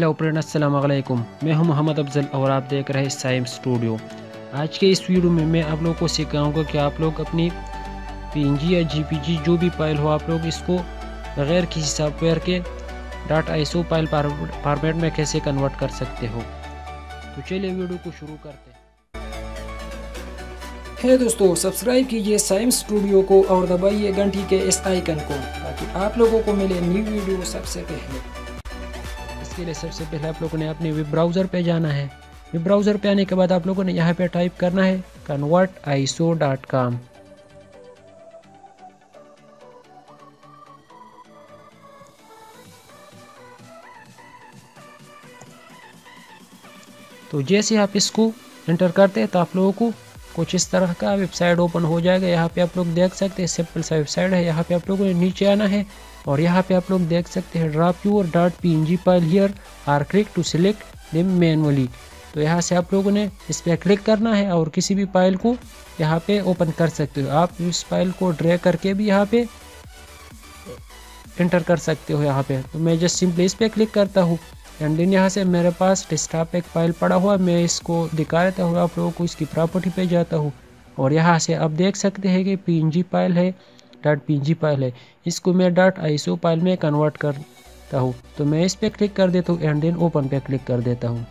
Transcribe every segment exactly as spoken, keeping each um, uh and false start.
Hello friend, अस्सलाम वालेकुम। मैं हूं मोहम्मद अफजल और आप देख रहे हैं साइम स्टूडियो। आज के इस वीडियो में मैं आप लोगों को सिखाऊंगा कि आप लोग अपनी पीएनजी या जीपीजी जो भी फाइल हो, आप लोग इसको बगैर किसी सॉफ्टवेयर के डॉट आईएसओ फाइल फॉर्मेट में कैसे कन्वर्ट कर सकते हो। तो चलिए वीडियो को शुरू करते हैं। है दोस्तों, सब्सक्राइब कीजिए साइम स्टूडियो को और दबाइए घंटी के इस आइकन को ताकि आप लोगों को मिले न्यू वीडियो सबसे पहले। इसके लिए सबसे पहले आप लोगों ने अपने वेब ब्राउज़र पे जाना है। वेब ब्राउज़र पे आने के बाद आप लोगों ने यहाँ पे टाइप करना है convert I S O dot com. तो जैसे आप इसको एंटर करते हैं तो आप लोगों को कुछ इस तरह का वेबसाइट ओपन हो जाएगा। यहाँ पे आप लोग देख सकते हैं सिंपल सा वेबसाइट है। यहाँ पे आप लोगों ने नीचे आना है और यहाँ पे आप लोग देख सकते हैं drop your dot P N G file here or click to select them manually. तो यहाँ से आप लोगों ने इस पर क्लिक करना है और किसी भी फाइल को यहाँ पे ओपन कर सकते हो। आप इस फाइल को ड्रैग करके भी यहाँ पे एंटर कर सकते हो यहाँ पे। तो मैं जस्ट सिंपली इस पर क्लिक करता हूँ एंड देन यहाँ से मेरे पास डेस्कटॉप एक फाइल पड़ा हुआ, मैं इसको दिखा देता हूँ आप लोगों को। इसकी प्रॉपर्टी पे जाता हूँ और यहाँ से आप देख सकते हैं कि पीएनजी फाइल है, डॉट पीएनजी फाइल है। इसको मैं डॉट आईएसओ फाइल में कन्वर्ट करता हूँ। तो मैं इस पर क्लिक कर देता हूँ एंड देन ओपन पे क्लिक कर देता हूँ।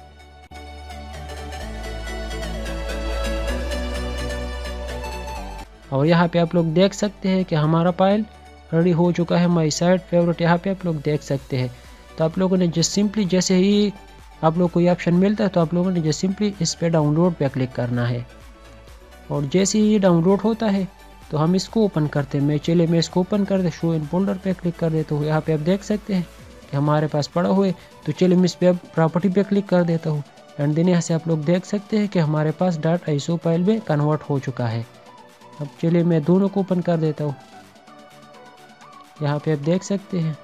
और यहाँ पे आप लोग देख सकते हैं कि हमारा फाइल रेडी हो चुका है। माई साइट फेवरेट यहाँ पे आप लोग देख सकते हैं। तो आप लोगों ने जस्ट सिंपली जैसे ही आप लोग को ये ऑप्शन मिलता है तो आप लोगों ने जस्ट सिंपली इस पे डाउनलोड पे क्लिक करना है और जैसे ही ये डाउनलोड होता है तो हम इसको ओपन करते हैं। मैं चले मैं इसको ओपन कर दे शो इन फोल्डर पे क्लिक कर देता हूँ। यहाँ पे आप देख सकते हैं कि हमारे पास पड़ा हुआ है। तो चलिए मैं इस पर प्रॉपर्टी पे क्लिक कर देता हूँ एंड देन यहाँ से आप लोग देख सकते हैं कि हमारे पास डॉट आईएसओ फाइल में कन्वर्ट हो चुका है। अब चलिए मैं दोनों को ओपन कर देता हूँ। यहाँ पे आप देख सकते हैं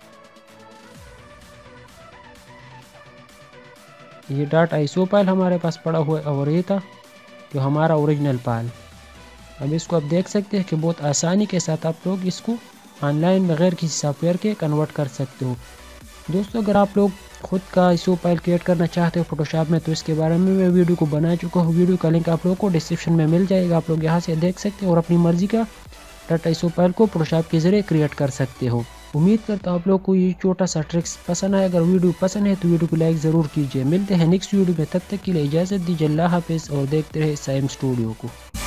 ये डॉट आईएसओ फाइल हमारे पास पड़ा हुआ है और ये था जो हमारा ओरिजिनल फाइल। अब इसको आप देख सकते हैं कि बहुत आसानी के साथ आप लोग इसको ऑनलाइन बगैर किसी सॉफ्टवेयर के कन्वर्ट कर सकते हो। दोस्तों, अगर आप लोग खुद का आईएसओ फाइल क्रिएट करना चाहते हो फोटोशॉप में तो इसके बारे में मैं वीडियो को बना चुका हूँ। वीडियो का लिंक आप लोगों को डिस्क्रिप्शन में मिल जाएगा। आप लोग यहाँ से देख सकते हो और अपनी मर्जी का डॉट आईएसओ फाइल को फोटोशॉप के जरिए क्रिएट कर सकते हो। उम्मीद करता हूँ आप लोग को ये छोटा सा ट्रिक्स पसंद आए। अगर वीडियो पसंद है तो वीडियो को लाइक ज़रूर कीजिए। मिलते हैं नेक्स्ट वीडियो में, तब तक के लिए इजाज़त दीजिए। अल्लाह हाफिज़ और देखते रहे साइम स्टूडियो को।